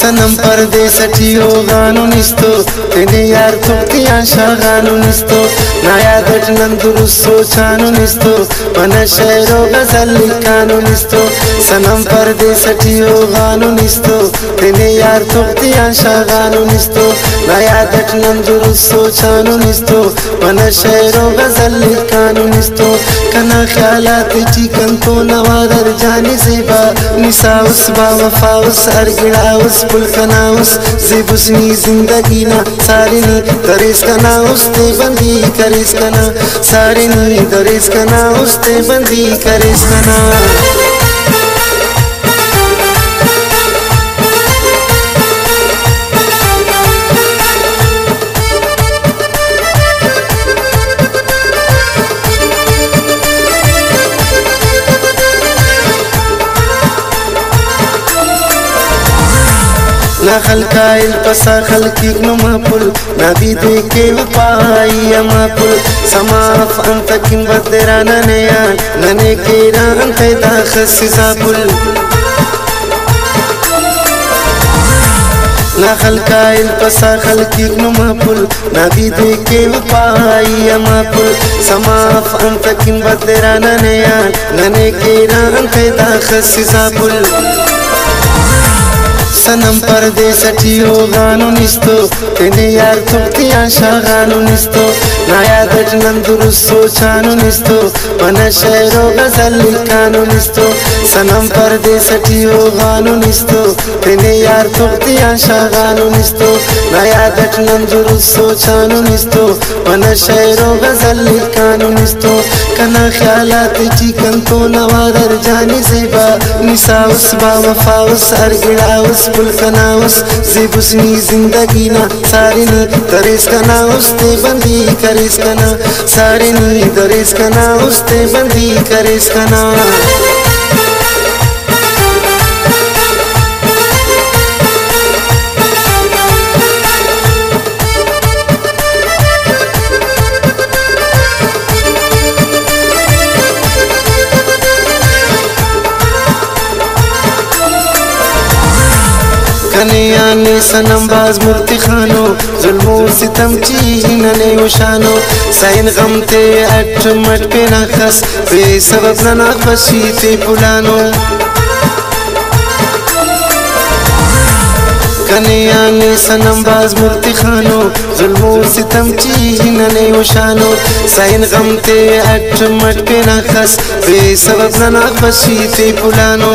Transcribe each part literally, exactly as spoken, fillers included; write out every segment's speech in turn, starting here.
सनम परदेसठियो गानो निस्तो तेने यार तुक्तिया शागानो निस्तो नायादट नंदुरुसो चानो निस्तो मन शहरो गजल लिखानो निस्तो सनम परदेसठियो गानो निस्तो तेने यार तुक्तिया शागानो निस्तो नायादट नंदुरुसो चानो निस्तो मन शहरो गजल लिखानो निस्तो कना ख्यालात चिकन तो नवादर जाने ज़ेबा निसाउस बावफाउस अरगिड़ाउस पुलकनाउस ज़ेबुस्नी जिंदगी ना सारिनी दरेस कनाउस ते बंदी करेस कना सारिनी दरेस कनाउस ते बंदी करेस कना ना खलकाइल पसा खलकी नुमापुल ना भी देखे वपाई अमापुल समाफ अंत किन बदरा ननया नने केरा अंत दाखस जापुल ना खलकाइल पसा खलकी नुमापुल ना भी देखे वपाई अमापुल समाफ अंत किन बदरा ननया नने केरा अंत दाखस जापुल सनम परदेसठियो गानो निस्तो तेने यार तुक्तिया शागानो निस्तो नायादट नंदुरुसो चानो निस्तो मन शहरो गजल लिखानो निस्तो सनम परदेसठियो गानो निस्तो तेने यार तुक्तिया शागानो निस्तो नायादट नंदुरुसो चानो निस्तो मन शहरो गजल लिखानो निस्तो कना ख्यालात चिकन तो नवादर जाने ज़ेबा निसाउस बावफाउस अरगिड़ाउस पुलकनाउस ज़ेबुस्नी जिंदगी ना सारिनी दरेस कनाउस ते बंदी करेस कना सारिनी दरेस कनाउस ते बंदी करेस कना कन्या ने सनम बाज मूर्ति खानो जुल्मो सितम चीनने उशानो साइन गम ते अट मट पे नखस बेसबब न नखशी ते पुलानो कन्या ने सनम बाज मूर्ति खानो जुल्मो सितम चीनने उशानो साइन गम ते अट मट पे नखस बेसबब न नखशी ते पुलानो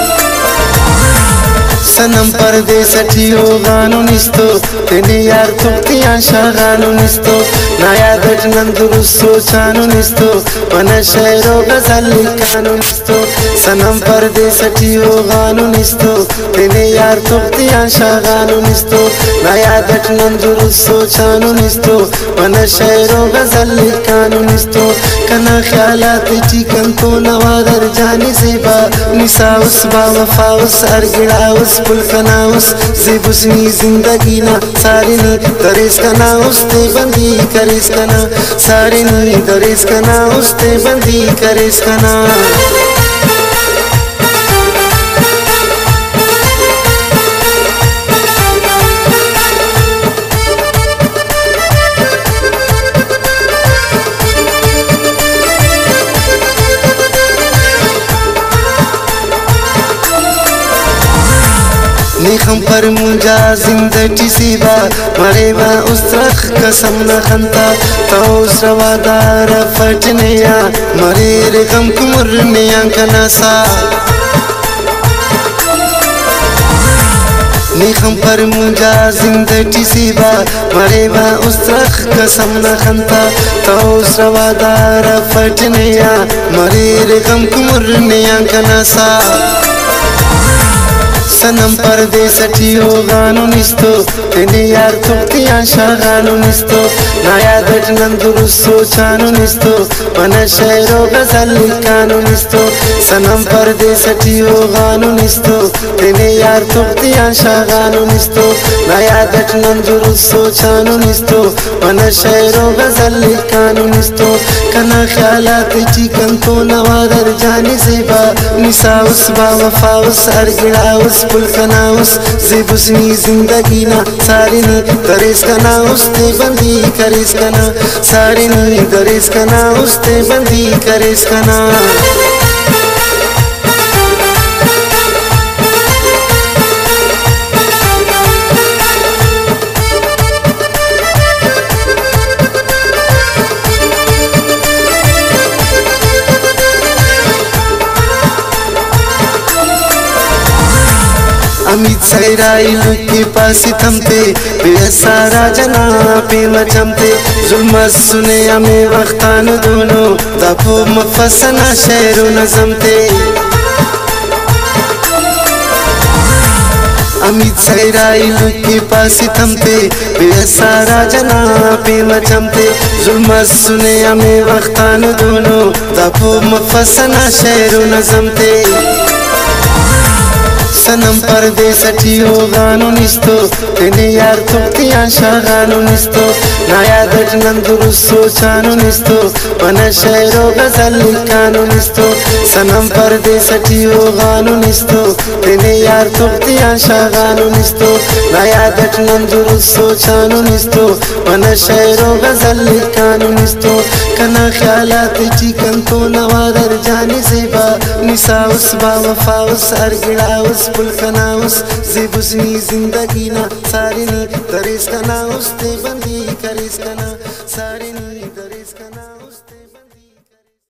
सनम परदेसठियो गानो निस्तो तेने यार तुक्तिया शागानो निस्तो नायादट नंदुरुसो चानो निस्तो मन शहरो गजल लिखानो निस्तो सनम परदेसठियो गानो निस्तो तेने यार तुक्तिया शागानो निस्तो नायादट नंदुरुसो चानो निस्तो मन शहरो गजल लिखानो निस्तो कना ख्यालात चिकन तो नवादर जाने ज़ेबा निसाउस बावफाउस अरगिड़ाउस पुलकनाउस ज़ेबुस्नी जिंदगी ना सारिनी दरेस कनाउस ते बंदी करेस कना सारिनी दरेस कनाउस ते बंदी करेस कना निखम पर मुंजा जिंदगी सीबा मरेवा उस्त्रख कसम न खंता तौस रवादार फटनेया मरेर गम कुमरनेया कनासा निखम पर मुंजा जिंदगी सीबा मरेवा उस्त्रख कसम न खंता तौस रवादार फटनेया मरेर गम कुमरनेया कनासा सनम परदेसठियो गानो निस्तो तेने यार तुक्तिया शागानो निस्तो नायादट नंदुरुसो चानो निस्तो मन शहरो गजल लिखानो निस्तो सनम परदेसठियो गानो निस्तो तेने यार तुक्तिया शागानो निस्तो नायादट नंदुरुसो चानो निस्तो मन शहरो गजल लिखानो निस्तो कना ख्यालात चिकन तो नवादर जाने ज़ेबा निसाउस बावफाउस अरगिड़ाउस पुल कना उस ज़िबुस्नी जिंदगी ना सारी नी दरेस कना उस ते बंदी करेस कना सारी नी दरेस कना उस ते बंदी करेस कना अमित सैराई लुकी पासी थमते बेसारा जना पे मचमते जुल्म सुने हमें वक्तान दोनों तपो मफसना शहरों नजमते अमित सैराई लुकी पासी थमते बेसारा जना पे मचमते जुल्म सुने हमें वक्तान दोनों तपो मफसना शहरों नजमते सनम परदेसठियो गानो निस्तो तेने यार तुक्तियां शागानो निस्तो नाया दट नंदुरुसो चानो निस्तो बना शहरो गजल लिखानो निस्तो सनम परदेसठियो गानो निस्तो तेने यार तुक्तियां शागानो निस्तो नाया दट नंदुरुसो चानो निस्तो बना शहरो गजल लिखानो निस्तो कना ख्यालात चिकन तो नवादर जाने से बा निसाउस बा वफाउस अरगिड़ाउस पुल कनाउस ज़िबुस्नी जिंदगी ना सारी नी दरेस कनाउस ते बंदी करेस कना सारी नी।